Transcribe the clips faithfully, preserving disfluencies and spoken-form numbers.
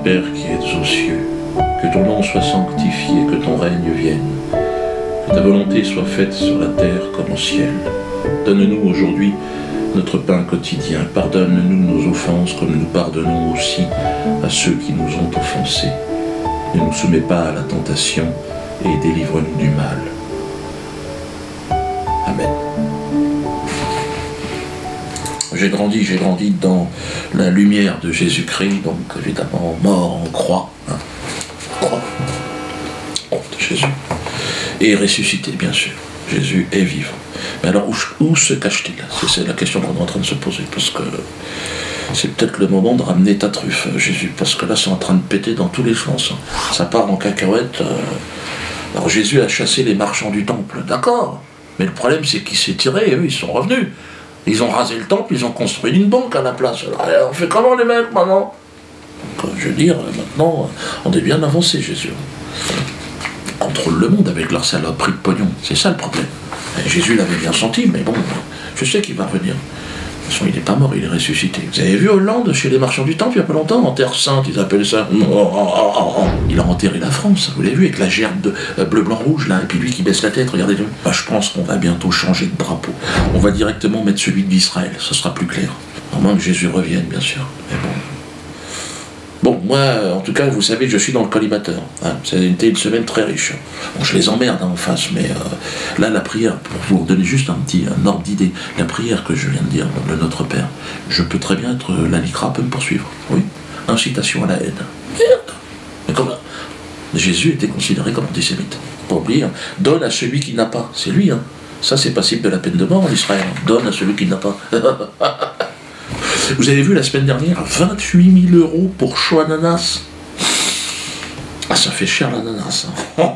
Père qui es aux cieux, que ton nom soit sanctifié, que ton règne vienne, que ta volonté soit faite sur la terre comme au ciel. Donne-nous aujourd'hui notre pain quotidien. Pardonne-nous nos offenses comme nous pardonnons aussi à ceux qui nous ont offensés. Ne nous soumets pas à la tentation et délivre-nous du mal. Amen. J'ai grandi, j'ai grandi dans la lumière de Jésus-Christ, donc évidemment mort en croix, hein, croix de Jésus, et ressuscité bien sûr. Jésus est vivant. Mais alors où, où se cache-t-il? C'est la question qu'on est en train de se poser, parce que c'est peut-être le moment de ramener ta truffe, Jésus, parce que là c'est en train de péter dans tous les sens. Ça part en cacahuète. Alors Jésus a chassé les marchands du temple, d'accord, mais le problème c'est qu'il s'est tiré, eux ils sont revenus. Ils ont rasé le temple, ils ont construit une banque à la place. Alors, on fait comment les mecs maintenant? Donc, je veux dire, maintenant, on est bien avancé, Jésus. Ils contrôlent le monde avec leur saloperie de pognon. C'est ça le problème. Et Jésus l'avait bien senti, mais bon, je sais qu'il va revenir. De toute façon, il n'est pas mort, il est ressuscité. Vous avez vu Hollande chez les marchands du temple il n'y a pas longtemps, en Terre Sainte, ils appellent ça. Il a enterré la France, vous l'avez vu, avec la gerbe de euh, bleu, blanc, rouge, là, et puis lui qui baisse la tête, regardez-le. Bah, je pense qu'on va bientôt changer de drapeau. On va directement mettre celui d'Israël, ce sera plus clair. À moins que Jésus revienne, bien sûr. Mais bon. Bon, moi, en tout cas, vous savez, je suis dans le collimateur. Hein. Ça a été une semaine très riche. Bon, je les emmerde hein, en face, mais euh, là, la prière, pour vous donner juste un petit un ordre d'idée, la prière que je viens de dire, le Notre Père, je peux très bien être, la LICRA peut me poursuivre. Oui, incitation à la haine. Merde. Mais comment? Jésus était considéré comme antisémite. Pas oublier, hein. Donne à celui qui n'a pas. C'est lui, hein. Ça, c'est passible de la peine de mort en Israël. Donne à celui qui n'a pas. Vous avez vu la semaine dernière, vingt-huit mille euros pour chaud ananas. Ah, ça fait cher l'ananas. Hein.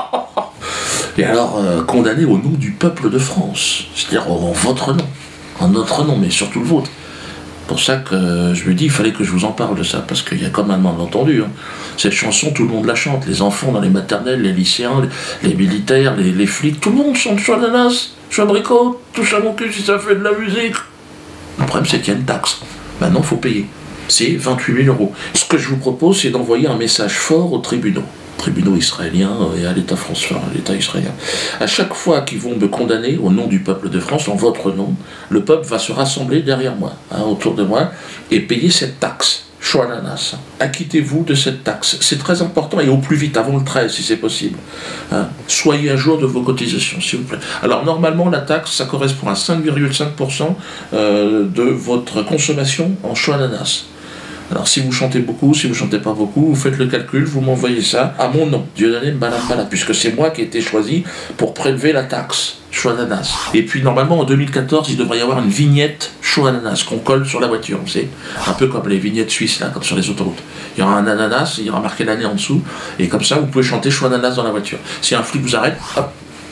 Et alors, euh, condamné au nom du peuple de France. C'est-à-dire en votre nom. En notre nom, mais surtout le vôtre. Pour ça que euh, je me dis, il fallait que je vous en parle de ça, parce qu'il y a comme un malentendu. Hein. Cette chanson, tout le monde la chante. Les enfants dans les maternelles, les lycéens, les, les militaires, les, les flics, tout le monde chante chaud ananas, chaud abricot, touche à mon cul si ça fait de la musique. Le problème, c'est qu'il y a une taxe. Maintenant, il faut payer. C'est vingt-huit mille euros. Ce que je vous propose, c'est d'envoyer un message fort aux tribunaux. Tribunaux israéliens et à l'État français, à l'État israélien. À chaque fois qu'ils vont me condamner au nom du peuple de France, en votre nom, le peuple va se rassembler derrière moi, hein, autour de moi, et payer cette taxe. Choananas. Acquittez-vous de cette taxe. C'est très important et au plus vite, avant le treize, si c'est possible. Hein. Soyez à jour de vos cotisations, s'il vous plaît. Alors, normalement, la taxe, ça correspond à cinq virgule cinq pour cent euh, de votre consommation en choananas. Alors, si vous chantez beaucoup, si vous chantez pas beaucoup, vous faites le calcul, vous m'envoyez ça à mon nom, Dieudonné Mbalambala, puisque c'est moi qui ai été choisi pour prélever la taxe Choananas. Et puis, normalement, en deux mille quatorze, il devrait y avoir une vignette Choananas qu'on colle sur la voiture, vous savez, un peu comme les vignettes suisses, là, comme sur les autoroutes. Il y aura un ananas, il y aura marqué l'année en dessous, et comme ça, vous pouvez chanter Choananas dans la voiture. Si un flic vous arrête, hop,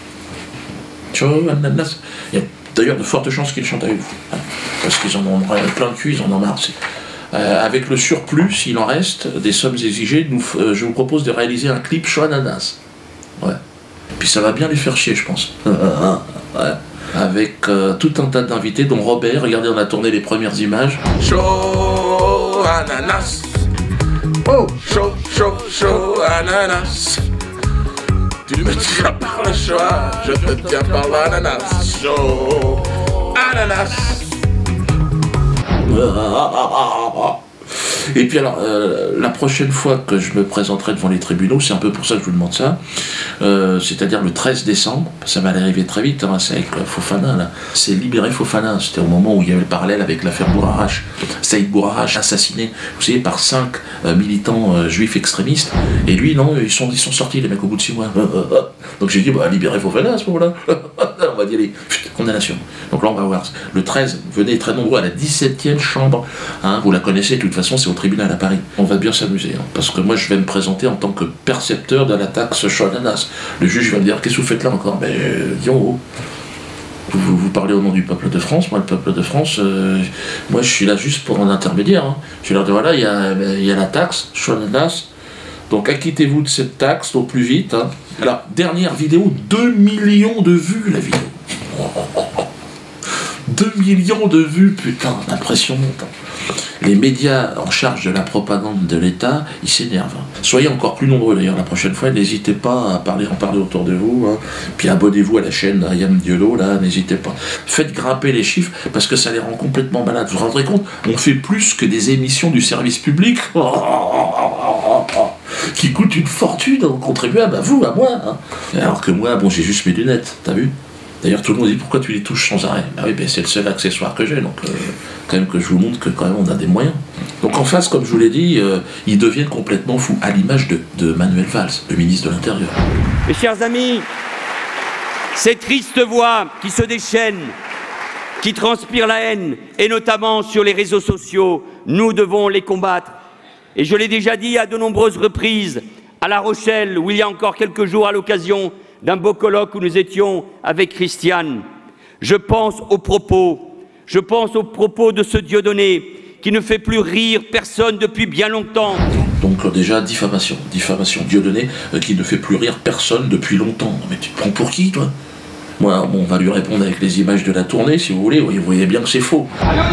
Choananas. Il y a d'ailleurs de fortes chances qu'ils chantent avec vous, hein, parce qu'ils en ont plein de cul, ils en ont marre. Euh, avec le surplus, s'il en reste, des sommes exigées, nous, euh, je vous propose de réaliser un clip Choananas. Ouais. Puis ça va bien les faire chier, je pense. Ouais. Avec euh, tout un tas d'invités, dont Robert. Regardez, on a tourné les premières images. Choananas. Oh, chaud, chaud, chaud, ananas. Tu me tiens par le choix, je te tiens par l'ananas. Chaud, ananas. Et puis alors, euh, la prochaine fois que je me présenterai devant les tribunaux, c'est un peu pour ça que je vous demande ça, euh, c'est-à-dire le treize décembre, ça va arriver très vite, hein, c'est avec Fofana, là. C'est libérer Fofana, c'était au moment où il y avait le parallèle avec l'affaire Bourarache, Saïd Bourarache, assassiné, vous savez, par cinq euh, militants euh, juifs extrémistes, et lui, non, ils sont, ils sont sortis, les mecs, au bout de six mois. Donc j'ai dit, bah, libérer Fofana à ce moment-là. On va dire les condamnations. Donc là, on va voir. Le treize, venez très nombreux à la dix-septième chambre. Hein, vous la connaissez, de toute façon, c'est au tribunal à Paris. On va bien s'amuser. Hein, parce que moi, je vais me présenter en tant que percepteur de la taxe Choananas. Le juge va me dire, qu'est-ce que vous faites là encore? Mais euh, disons, oh. vous, vous parlez au nom du peuple de France. Moi, le peuple de France, euh, moi, je suis là juste pour un intermédiaire. Hein. Je vais leur dire, voilà, il y a, y a la taxe Choananas. Donc acquittez-vous de cette taxe au plus vite. Hein. Alors, dernière vidéo, deux millions de vues la vidéo. deux millions de vues, putain, l'impression monte. Les médias en charge de la propagande de l'État, ils s'énervent. Soyez encore plus nombreux d'ailleurs la prochaine fois, n'hésitez pas à parler, en parler autour de vous, hein. Puis abonnez-vous à la chaîne Ayam Diolo, là, n'hésitez pas. Faites grimper les chiffres, parce que ça les rend complètement malades. Vous vous rendrez compte, on fait plus que des émissions du service public, qui coûtent une fortune aux contribuables, à vous, à moi. Hein. Alors que moi, bon, j'ai juste mes lunettes, t'as vu? D'ailleurs, tout le monde dit pourquoi tu les touches sans arrêt. Bah oui, ben, c'est le seul accessoire que j'ai, donc euh, quand même que je vous montre que quand même on a des moyens. Donc en face, comme je vous l'ai dit, euh, ils deviennent complètement fous, à l'image de, de Manuel Valls, le ministre de l'Intérieur. Mes chers amis, ces tristes voix qui se déchaînent, qui transpirent la haine, et notamment sur les réseaux sociaux, nous devons les combattre. Et je l'ai déjà dit à de nombreuses reprises, à La Rochelle, où il y a encore quelques jours, à l'occasion d'un beau colloque où nous étions avec Christiane. Je pense aux propos, je pense aux propos de ce Dieudonné qui ne fait plus rire personne depuis bien longtemps. Donc euh, déjà, diffamation, diffamation, Dieudonné euh, qui ne fait plus rire personne depuis longtemps. Mais tu te prends pour qui, toi? Moi, bon, on va lui répondre avec les images de la tournée, si vous voulez, vous voyez bien que c'est faux.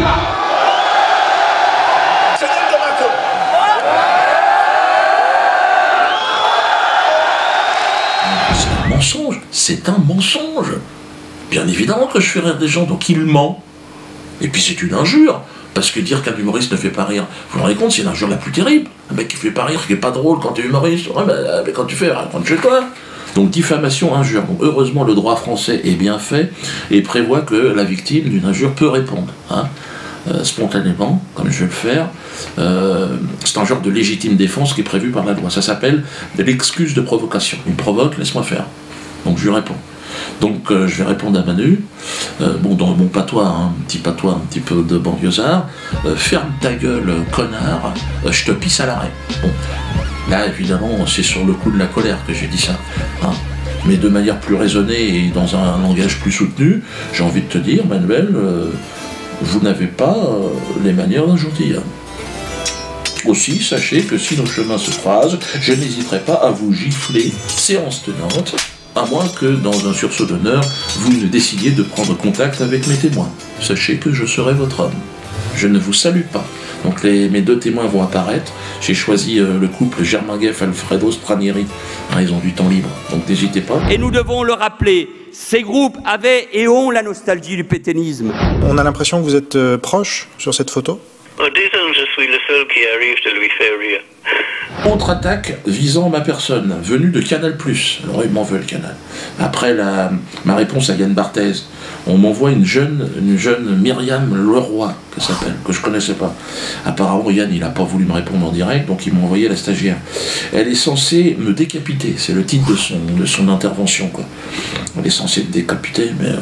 C'est un mensonge. Bien évidemment que je fais rire des gens, donc il ment. Et puis c'est une injure, parce que dire qu'un humoriste ne fait pas rire, vous vous rendez compte, c'est l'injure la plus terrible. Un mec qui fait pas rire, qui est pas drôle quand tu es humoriste, ouais, bah, mais quand tu fais, raconte chez toi. Donc diffamation, injure. Donc heureusement le droit français est bien fait et prévoit que la victime d'une injure peut répondre, hein, euh, spontanément, comme je vais le faire. Euh, c'est un genre de légitime défense qui est prévu par la loi. Ça s'appelle l'excuse de provocation. Il me provoque, laisse-moi faire. Donc je lui réponds. Donc euh, je vais répondre à Manu, euh, bon dans mon patois, hein, un petit patois, un petit peu de banlieusard, euh, ferme ta gueule, connard, euh, je te pisse à l'arrêt. Bon, là évidemment c'est sur le coup de la colère que j'ai dit ça, hein. Mais de manière plus raisonnée et dans un langage plus soutenu, j'ai envie de te dire, Manuel, euh, vous n'avez pas euh, les manières d'un gentilhomme. Aussi, sachez que si nos chemins se croisent, je n'hésiterai pas à vous gifler, séance tenante, à moins que, dans un sursaut d'honneur, vous ne décidiez de prendre contact avec mes témoins. Sachez que je serai votre homme. Je ne vous salue pas. Donc les, mes deux témoins vont apparaître. J'ai choisi euh, le couple Germain Gueff, Alfredo Stranieri. Hein, ils ont du temps libre, donc n'hésitez pas. Et nous devons le rappeler, ces groupes avaient et ont la nostalgie du pétainisme. On a l'impression que vous êtes euh, proche sur cette photo. Oh, disons, je suis le seul qui arrive de lui faire rire. Contre-attaque visant ma personne, venue de Canal plus. Alors ils m'en veulent, Canal. Après la, ma réponse à Yann Barthès, on m'envoie une jeune, une jeune Myriam Leroy, que ça s'appelle, que je connaissais pas. Apparemment, Yann, il n'a pas voulu me répondre en direct, donc il m'a envoyé la stagiaire. Elle est censée me décapiter, c'est le titre de son, de son intervention, quoi. Elle est censée me décapiter, mais... Euh,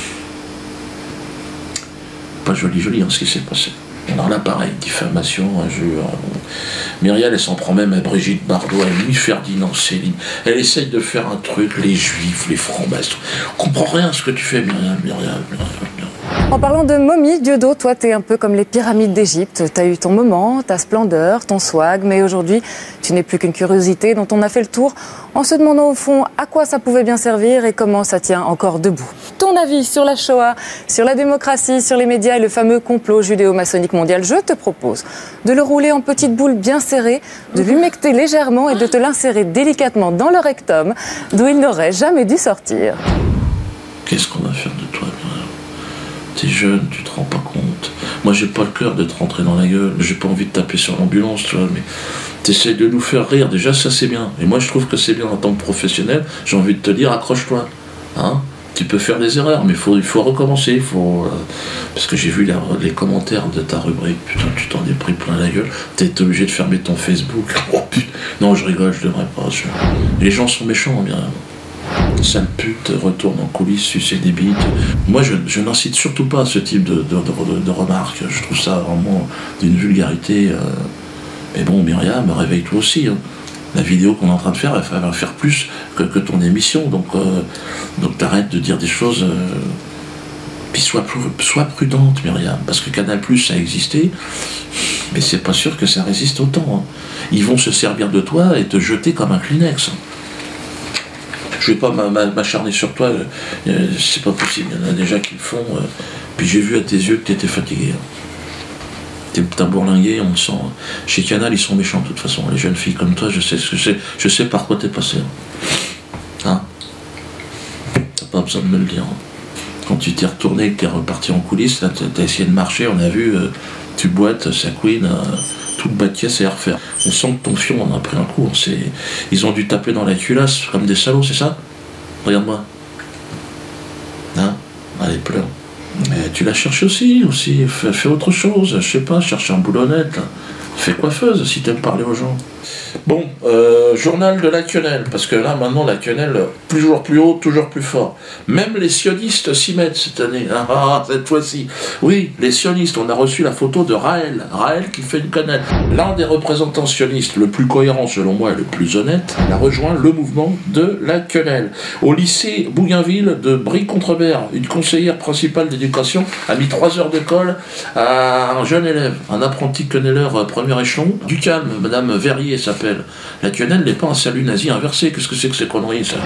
pas joli, joli, hein, ce qui s'est passé. Alors là, pareil, diffamation, injure. Myriam, elle s'en prend même à Brigitte Bardot, à Louis Ferdinand Céline. Elle essaye de faire un truc, les juifs, les francs-maçons. On comprend rien à ce que tu fais, Myriam, Myriam, Myriam. En parlant de momie, Dieudo, toi, t'es un peu comme les pyramides d'Égypte. T'as eu ton moment, ta splendeur, ton swag, mais aujourd'hui, tu n'es plus qu'une curiosité dont on a fait le tour en se demandant au fond à quoi ça pouvait bien servir et comment ça tient encore debout. Ton avis sur la Shoah, sur la démocratie, sur les médias et le fameux complot judéo-maçonnique mondial, je te propose de le rouler en petites boules bien serrées, de l'humecter légèrement et de te l'insérer délicatement dans le rectum, d'où il n'aurait jamais dû sortir. Qu'est-ce qu'on va faire de toi, Myriam? T'es jeune, tu te rends pas compte. Moi, j'ai pas le cœur de te rentrer dans la gueule. J'ai pas envie de taper sur l'ambulance, tu vois, mais t'essayes de nous faire rire. Déjà, ça, c'est bien. Et moi, je trouve que c'est bien en tant que professionnel. J'ai envie de te dire, accroche-toi. Hein? Tu peux faire des erreurs, mais faut, il faut recommencer. Faut, euh, parce que j'ai vu la, les commentaires de ta rubrique. Putain, tu t'en es pris plein la gueule. T'es obligé de fermer ton Facebook. Oh, putain. Non, je rigole, je devrais pas. Je... Les gens sont méchants, bien. Sale pute, retourne en coulisses, sucer des bites. Moi, je, je n'incite surtout pas à ce type de, de, de, de remarques. Je trouve ça vraiment d'une vulgarité. Euh... Mais bon, Myriam, réveille-toi aussi. Hein. La vidéo qu'on est en train de faire, elle va faire plus que, que ton émission. Donc, euh, donc t'arrêtes de dire des choses. Euh... Puis sois, sois prudente, Myriam. Parce que Canal plus, ça a existé. Mais c'est pas sûr que ça résiste autant. Hein. Ils vont se servir de toi et te jeter comme un Kleenex. Je vais pas m'acharner sur toi, euh, c'est pas possible, il y en a déjà qui le font, euh, Puis j'ai vu à tes yeux que tu étais fatigué. T'as bourlingué, on le sent. Chez Canal, ils sont méchants de toute façon. Les jeunes filles comme toi, je sais ce que c'est. Je sais par quoi t'es passé. Hein? T'as pas besoin de me le dire. Quand tu t'es retourné, que t'es reparti en coulisses, là, t'as essayé de marcher, on a vu, euh, tu boites, ça couine, euh, tout le bas de caisse est à refaire. On sent que ton fion en a pris un coup. Ils ont dû taper dans la culasse comme des salauds, c'est ça? Regarde-moi. Hein? Allez, pleure. Mais tu la cherches aussi, aussi. Fais, fais autre chose, je sais pas, cherche un boulot honnête. Là. Fais coiffeuse si t'aimes parler aux gens. Bon, euh, journal de la quenelle, parce que là maintenant la quenelle, toujours plus haut, toujours plus fort. Même les sionistes s'y mettent cette année, ah, cette fois-ci. Oui, les sionistes, on a reçu la photo de Raël, Raël qui fait une quenelle. L'un des représentants sionistes, le plus cohérent selon moi et le plus honnête, il a rejoint le mouvement de la quenelle. Au lycée Bougainville de Brie-Contrebert, une conseillère principale d'éducation a mis trois heures de colle à un jeune élève, un apprenti quenelleur premier échelon. Du calme, Madame Verrier s'appelle. La quenelle n'est pas un salut nazi inversé. Qu'est-ce que c'est que ces conneries, ça?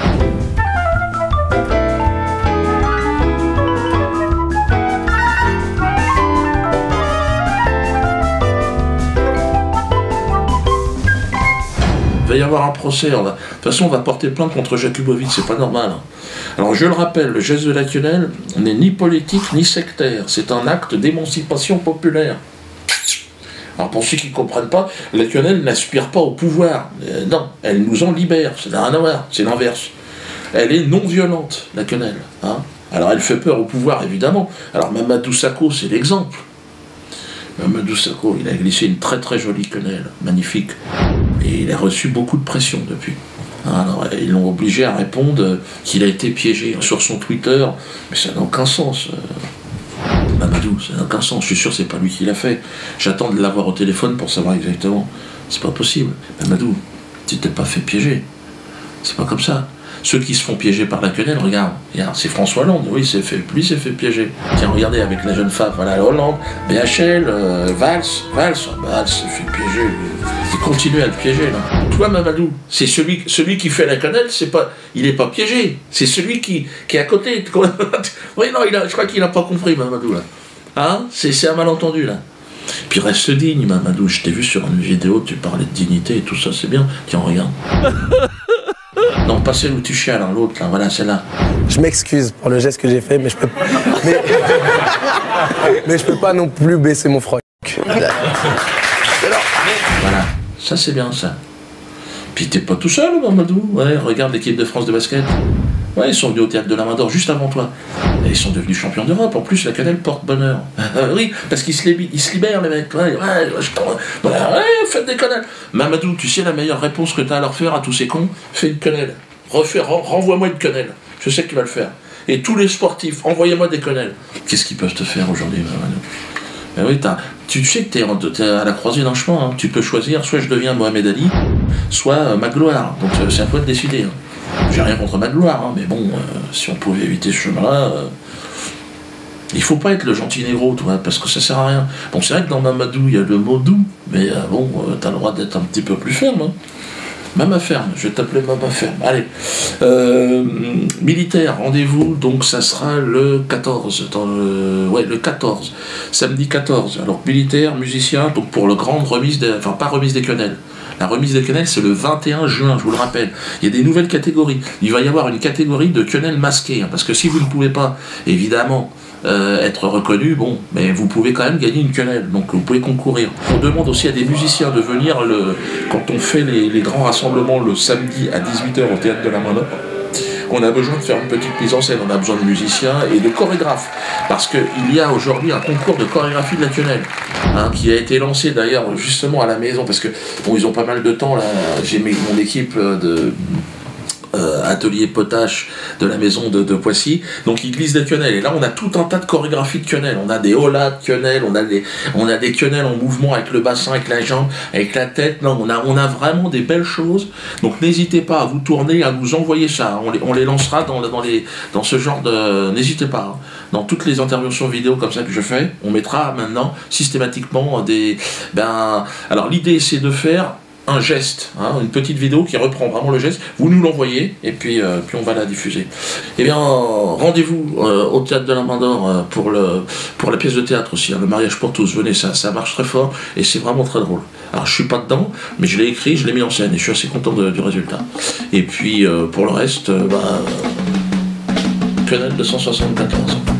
Il va y avoir un procès. On va... De toute façon, on va porter plainte contre Jakubowicz, c'est pas normal. Hein. Alors, je le rappelle, le geste de la quenelle n'est ni politique ni sectaire. C'est un acte d'émancipation populaire. Alors pour ceux qui ne comprennent pas, la quenelle n'aspire pas au pouvoir. Euh, non, elle nous en libère, ça n'a rien à voir, c'est l'inverse. Elle est non violente, la quenelle. Hein. Alors elle fait peur au pouvoir, évidemment. Alors Mamadou Sakho, c'est l'exemple. Mamadou Sakho, il a glissé une très très jolie quenelle, magnifique. Et il a reçu beaucoup de pression depuis. Alors ils l'ont obligé à répondre qu'il a été piégé sur son Twitter, mais ça n'a aucun sens. Mamadou, ça n'a aucun sens, je suis sûr que c'est pas lui qui l'a fait. J'attends de l'avoir au téléphone pour savoir exactement. C'est pas possible. Mamadou, tu t'es pas fait piéger. C'est pas comme ça. Ceux qui se font piéger par la quenelle, regarde, regarde c'est François Hollande, oui, c'est fait, lui s'est fait piéger. Tiens, regardez, avec la jeune femme, voilà, Hollande, B H L, euh, Valls, Valls, Valls s'est fait piéger. Il continue à le piéger, là. Toi, Mamadou, c'est celui, celui qui fait la quenelle, c'est pas, il est pas piégé, c'est celui qui, qui est à côté. Oui, non, il a, je crois qu'il a pas compris, Mamadou, là. Hein? C'est un malentendu, là. Puis reste digne, Mamadou, je t'ai vu sur une vidéo, tu parlais de dignité et tout ça, c'est bien. Tiens, regarde. Non, pas celle où tu chiales, hein, l'autre, là, voilà, celle-là. Je m'excuse pour le geste que j'ai fait, mais je peux... mais... mais je peux pas non plus baisser mon froc. Voilà, ça c'est bien, ça. Puis t'es pas tout seul, Mamadou. Ouais, regarde l'équipe de France de basket. Ouais, ils sont venus au théâtre de la Main d'Or juste avant toi. Et ils sont devenus champions d'Europe. En plus, la quenelle porte bonheur. Euh, oui, parce qu'ils se, ils se libèrent, les mecs. Ouais, ouais, je ouais, ouais, faites des quenelles. Mamadou, tu sais la meilleure réponse que t'as à leur faire à tous ces cons? Fais une quenelle. Refais, renvoie-moi une quenelle. Je sais que tu vas le faire. Et tous les sportifs, envoyez-moi des quenelles. Qu'est-ce qu'ils peuvent te faire aujourd'hui, Mamadou? Ben oui, tu sais que tu es, es à la croisée d'un chemin. Hein. Tu peux choisir, soit je deviens Mohamed Ali, soit euh, Magloire. Donc euh, c'est à toi de décider. Hein. J'ai rien contre Magloire, hein, mais bon, euh, si on pouvait éviter ce chemin-là... Euh, il faut pas être le gentil négro, toi, parce que ça sert à rien. Bon, c'est vrai que dans Mamadou, il y a le mot doux, mais euh, bon, euh, t'as le droit d'être un petit peu plus ferme. Hein. Mama Ferme, je vais t'appeler Mama Ferme. Allez. Euh, militaire, rendez-vous, donc ça sera le quatorze. Dans le, ouais, le quatorze. Samedi quatorze. Alors, militaire, musicien, donc pour le grande remise des. Enfin, pas remise des quenelles. La remise des quenelles, c'est le vingt et un juin, je vous le rappelle. Il y a des nouvelles catégories. Il va y avoir une catégorie de quenelles masquées, hein, parce que si vous ne pouvez pas, évidemment, Euh, être reconnu, bon, mais vous pouvez quand même gagner une quenelle, donc vous pouvez concourir. On demande aussi à des musiciens de venir le, quand on fait les, les grands rassemblements le samedi à dix-huit heures au théâtre de la Main d'Or. On a besoin de faire une petite mise en scène, on a besoin de musiciens et de chorégraphes, parce qu'il y a aujourd'hui un concours de chorégraphie de la quenelle, hein, qui a été lancé d'ailleurs justement à la maison, parce que bon, ils ont pas mal de temps là. J'ai mon équipe de Euh, atelier potache de la maison de, de Poissy, donc ils glissent des quenelles, et là on a tout un tas de chorégraphies de quenelles, on a des holas de quenelles, on a des, on a des quenelles en mouvement avec le bassin, avec la jambe, avec la tête, non, on a, on a vraiment des belles choses, donc n'hésitez pas à vous tourner, à nous envoyer ça, on les, on les lancera dans, dans, les, dans ce genre de... N'hésitez pas, hein. Dans toutes les interventions vidéo comme ça que je fais, on mettra maintenant systématiquement des... Ben, alors l'idée c'est de faire un geste, hein, une petite vidéo qui reprend vraiment le geste, vous nous l'envoyez et puis, euh, puis on va la diffuser. Eh bien, rendez-vous euh, au Théâtre de la Main d'Or euh, pour, le, pour la pièce de théâtre aussi, hein, Le mariage pour tous. Venez, ça, ça marche très fort et c'est vraiment très drôle. Alors je suis pas dedans, mais je l'ai écrit, je l'ai mis en scène et je suis assez content de, du résultat. Et puis euh, pour le reste, euh, bah, Canal deux cent soixante-quatorze.